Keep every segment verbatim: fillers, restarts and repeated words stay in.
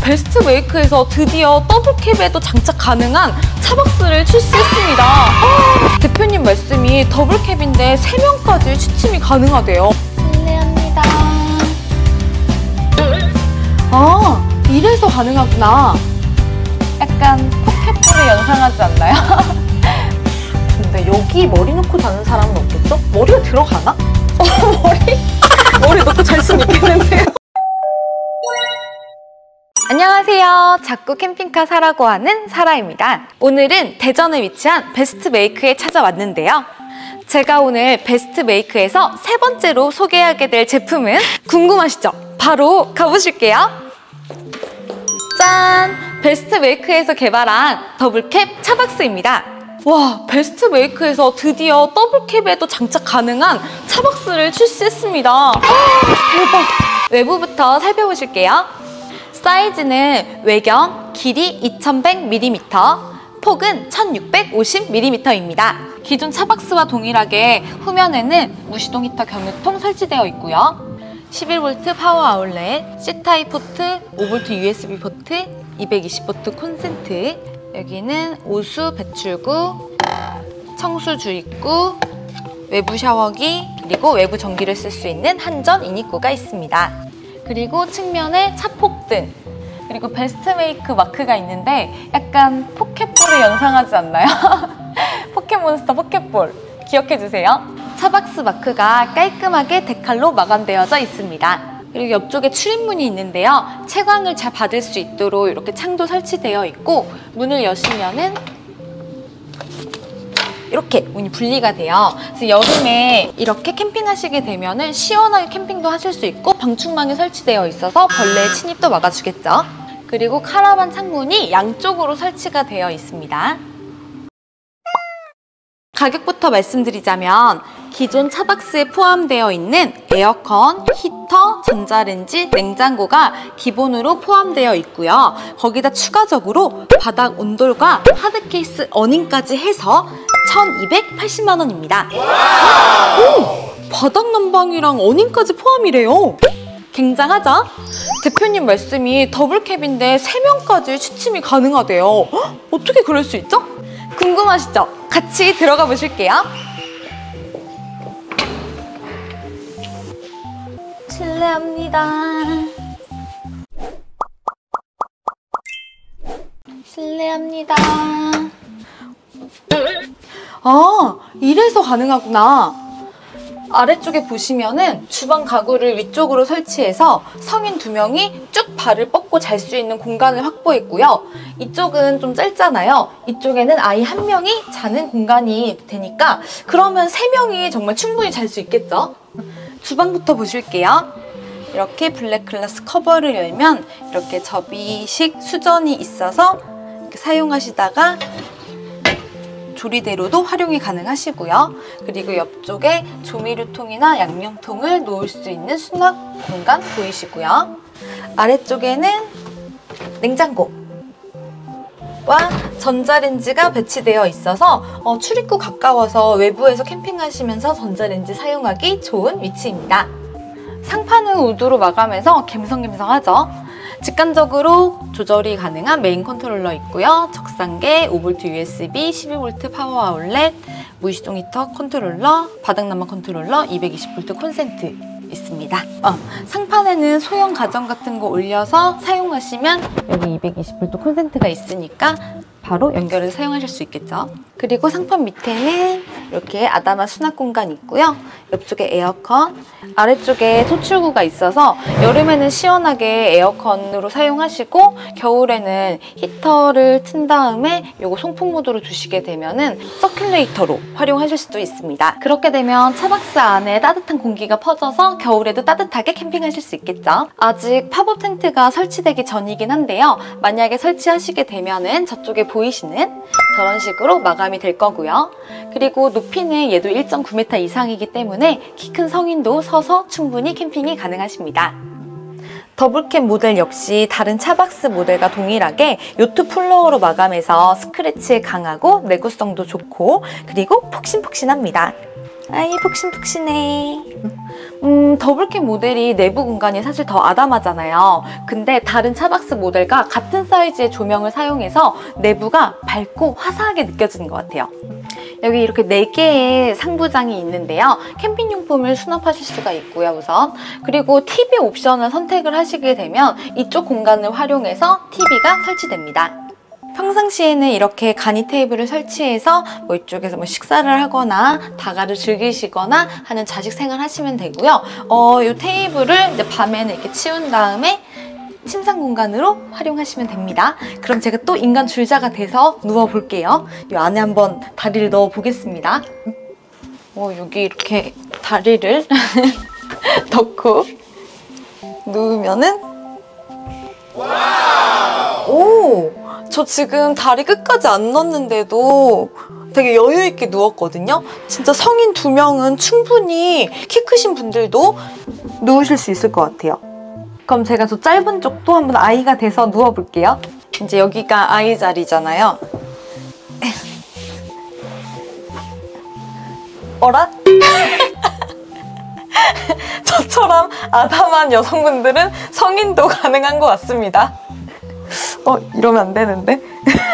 베스트 메이크에서 드디어 더블캡에도 장착 가능한 차박스를 출시했습니다. 아, 대표님 말씀이 더블캡인데 세 명까지 취침이 가능하대요. 실례합니다. 아, 이래서 가능하구나. 약간 포켓볼을 연상하지 않나요? 근데 여기 머리 놓고 자는 사람은 없겠죠? 머리가 들어가나? 어, 머리? 머리 놓고 잘 수는 있겠는데요? 안녕하세요. 자꾸 캠핑카 사라고 하는 사라입니다. 오늘은 대전에 위치한 베스트 메이크에 찾아왔는데요. 제가 오늘 베스트 메이크에서 세 번째로 소개하게 될 제품은 궁금하시죠? 바로 가보실게요. 짠! 베스트 메이크에서 개발한 더블캡 차박스입니다. 와, 베스트 메이크에서 드디어 더블캡에도 장착 가능한 차박스를 출시했습니다. 아, 대박! 외부부터 살펴보실게요. 사이즈는 외경 길이 이천백 밀리미터, 폭은 천육백오십 밀리미터입니다. 기존 차박스와 동일하게 후면에는 무시동 히터 경유통 설치되어 있고요. 십일 볼트 파워 아울렛, C타입 포트, 오 볼트 유에스비 포트, 이백이십 볼트 콘센트, 여기는 오수 배출구, 청수 주입구, 외부 샤워기, 그리고 외부 전기를 쓸 수 있는 한전 인입구가 있습니다. 그리고 측면에 차폭등, 그리고 베스트 메이크 마크가 있는데 약간 포켓볼을 연상하지 않나요? 포켓몬스터 포켓볼 기억해주세요. 차박스 마크가 깔끔하게 데칼로 마감되어져 있습니다. 그리고 옆쪽에 출입문이 있는데요. 채광을 잘 받을 수 있도록 이렇게 창도 설치되어 있고, 문을 여시면은 이렇게 문이 분리가 돼요. 그래서 여름에 이렇게 캠핑하시게 되면은 시원하게 캠핑도 하실 수 있고 방충망이 설치되어 있어서 벌레 침입도 막아주겠죠. 그리고 카라반 창문이 양쪽으로 설치가 되어 있습니다. 가격부터 말씀드리자면 기존 차박스에 포함되어 있는 에어컨, 히터, 전자레인지, 냉장고가 기본으로 포함되어 있고요. 거기다 추가적으로 바닥 온돌과 하드케이스 어닝까지 해서 천이백팔십만 원입니다. 오! 바닥 난방이랑 어닝까지 포함이래요. 굉장하죠? 대표님 말씀이 더블캡인데 세 명까지 취침이 가능하대요. 헉, 어떻게 그럴 수 있죠? 궁금하시죠? 같이 들어가 보실게요. 실례합니다. 실례합니다. 아, 이래서 가능하구나. 아래쪽에 보시면은 주방 가구를 위쪽으로 설치해서 성인 두 명이 쭉 발을 뻗고 잘 수 있는 공간을 확보했고요. 이쪽은 좀 짧잖아요. 이쪽에는 아이 한 명이 자는 공간이 되니까 그러면 세 명이 정말 충분히 잘 수 있겠죠? 주방부터 보실게요. 이렇게 블랙글라스 커버를 열면 이렇게 접이식 수전이 있어서 이렇게 사용하시다가 조리대로도 활용이 가능하시고요. 그리고 옆쪽에 조미료통이나 양념통을 놓을 수 있는 수납 공간 보이시고요. 아래쪽에는 냉장고와 전자레인지가 배치되어 있어서 어, 출입구 가까워서 외부에서 캠핑하시면서 전자레인지 사용하기 좋은 위치입니다. 상판은 우드로 마감해서 갬성갬성하죠? 직관적으로 조절이 가능한 메인 컨트롤러 있고요. 적상계, 오 볼트 유에스비, 십이 볼트 파워 아울렛, 무시동 히터 컨트롤러, 바닥 난방 컨트롤러, 이백이십 볼트 콘센트 있습니다. 어, 상판에는 소형 가전 같은 거 올려서 사용하시면 여기 이백이십 볼트 콘센트가 있으니까 바로 연결해서 사용하실 수 있겠죠. 그리고 상판 밑에는 이렇게 아담한 수납 공간이 있고요. 옆쪽에 에어컨, 아래쪽에 토출구가 있어서 여름에는 시원하게 에어컨으로 사용하시고 겨울에는 히터를 튼 다음에 요거 송풍 모드로 두시게 되면은 서큘레이터로 활용하실 수도 있습니다. 그렇게 되면 차박스 안에 따뜻한 공기가 퍼져서 겨울에도 따뜻하게 캠핑하실 수 있겠죠. 아직 팝업 텐트가 설치되기 전이긴 한데요. 만약에 설치하시게 되면은 저쪽에 보이시는 저런 식으로 마감이 될 거고요. 그리고 높이는 얘도 일 점 구 미터 이상이기 때문에 키 큰 성인도 서서 충분히 캠핑이 가능하십니다. 더블캡 모델 역시 다른 차박스 모델과 동일하게 요트 플로어로 마감해서 스크래치에 강하고 내구성도 좋고 그리고 폭신폭신합니다. 아이 푹신푹신해. 음, 더블캡 모델이 내부 공간이 사실 더 아담하잖아요. 근데 다른 차박스 모델과 같은 사이즈의 조명을 사용해서 내부가 밝고 화사하게 느껴지는 것 같아요. 여기 이렇게 네 개의 상부장이 있는데요. 캠핑용품을 수납하실 수가 있고요, 우선. 그리고 티비 옵션을 선택을 하시게 되면 이쪽 공간을 활용해서 티비가 설치됩니다. 평상시에는 이렇게 간이 테이블을 설치해서 뭐 이쪽에서 뭐 식사를 하거나 다가를 즐기시거나 하는 자식 생활 하시면 되고요. 어, 이 테이블을 이제 밤에는 이렇게 치운 다음에 침상 공간으로 활용하시면 됩니다. 그럼 제가 또 인간 줄자가 돼서 누워볼게요. 이 안에 한번 다리를 넣어 보겠습니다. 어, 여기 이렇게 다리를 넣고 누우면은 오! 저 지금 다리 끝까지 안 넣었는데도 되게 여유 있게 누웠거든요. 진짜 성인 두 명은 충분히 키 크신 분들도 누우실 수 있을 것 같아요. 그럼 제가 저 짧은 쪽도 한번 아이가 돼서 누워볼게요. 이제 여기가 아이 자리잖아요. 어라? 저처럼 아담한 여성분들은 성인도 가능한 것 같습니다. 어, 이러면 안 되는데?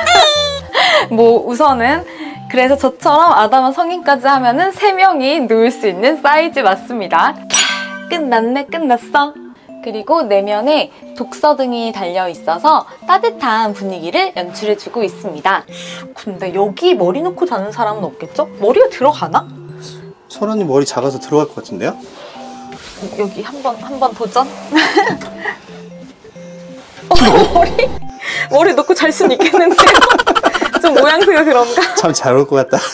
뭐 우선은 그래서 저처럼 아담한 성인까지 하면은 세 명이 누울 수 있는 사이즈 맞습니다. 끝났네, 끝났어. 그리고 내면에 독서등이 달려 있어서 따뜻한 분위기를 연출해주고 있습니다. 근데 여기 머리 놓고 자는 사람은 없겠죠? 머리가 들어가나? 설아님 머리 작아서 들어갈 것 같은데요? 여기 한번 한번 도전? 어, 머리 머리 놓고 잘 수는 있겠는데요? 좀 모양새가 그런가? 참 잘 올 것 같다.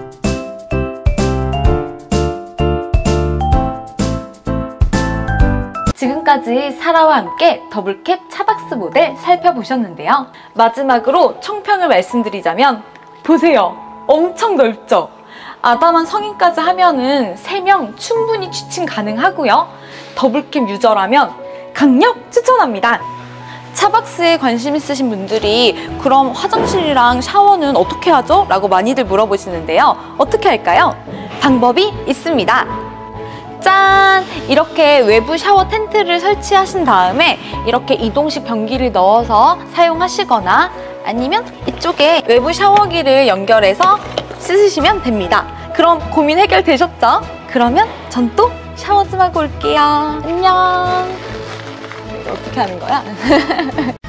지금까지 사라와 함께 더블캡 차박스 모델 살펴보셨는데요. 마지막으로 총평을 말씀드리자면 보세요. 엄청 넓죠? 아담한 성인까지 하면은 세 명 충분히 취침 가능하고요. 더블캡 유저라면 강력 추천합니다. 차박스에 관심 있으신 분들이 그럼 화장실이랑 샤워는 어떻게 하죠? 라고 많이들 물어보시는데요. 어떻게 할까요? 방법이 있습니다. 짠! 이렇게 외부 샤워 텐트를 설치하신 다음에 이렇게 이동식 변기를 넣어서 사용하시거나 아니면 이쪽에 외부 샤워기를 연결해서 씻으시면 됩니다. 그럼 고민 해결되셨죠? 그러면 전 또 샤워 좀 하고 올게요. 안녕! 이거 어떻게 하는 거야?